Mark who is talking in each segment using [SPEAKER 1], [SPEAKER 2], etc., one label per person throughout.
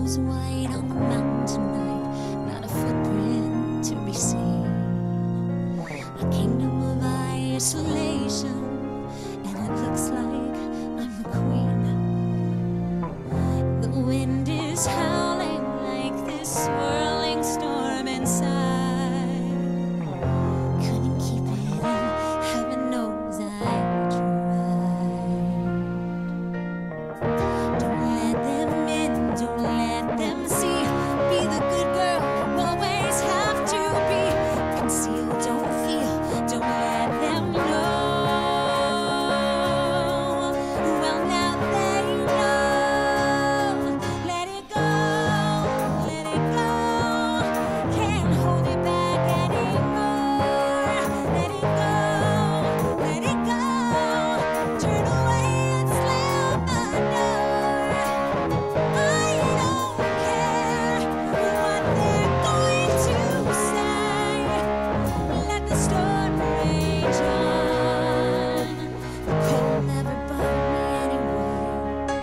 [SPEAKER 1] shadows white on the mountain tonight, not a footprint to be seen. A kingdom of isolation, and it looks like I'm the queen. The wind is howling like this swirling storm inside. Couldn't keep it in, heaven knows I tried. Don't let them in, don't let them see. Be the good girl you always have to be. Conceal, don't feel, don't let them know. Well, now they know. Let it go, let it go. Can't hold it back anymore. Let it go, let it go. Turn away and slam the door. I don't care what they're going to say. Let the storm rage on. The cold never bothered me anyway.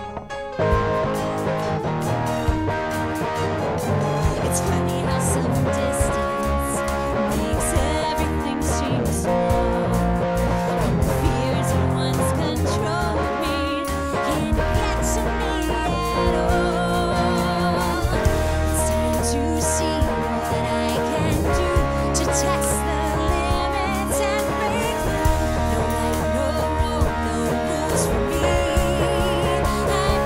[SPEAKER 1] It's funny how some distance makes everything seem small. And the fears that once controlled me can't get to me at all. It's time to see what I can do to test the limits and break them. No right, no road, no rules for me. I'm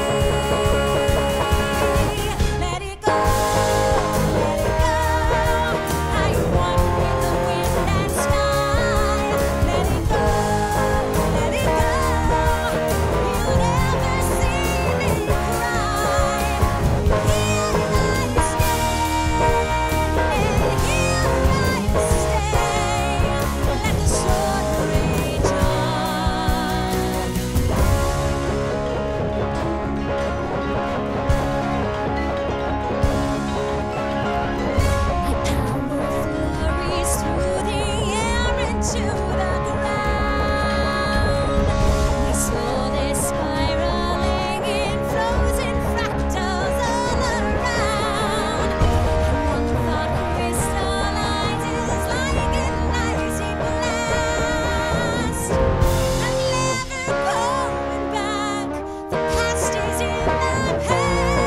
[SPEAKER 1] free. Let it go, let it go. I want with the wind and sky. Let it go, let it go. You'll never see me cry. Here I stand, here I stay. Let the storm rage on. My power flurries through the air into the ground. My soul is spiraling in frozen fractals all around. And one thought crystallizes like an icy blast. I'm never going back. The past is in the past.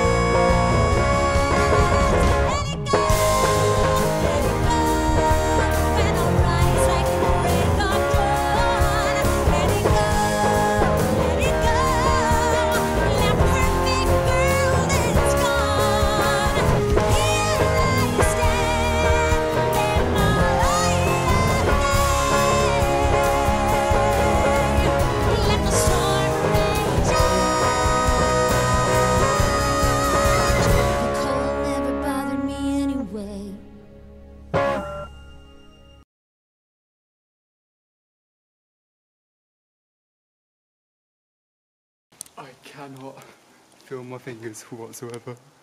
[SPEAKER 1] Let it go, let it go. When I rise like the break of dawn. Let it go, let it go. That perfect world is gone. Here I stand in my light of day. Let the storm rage on. The cold never bothered me anyway.
[SPEAKER 2] I cannot feel my fingers whatsoever.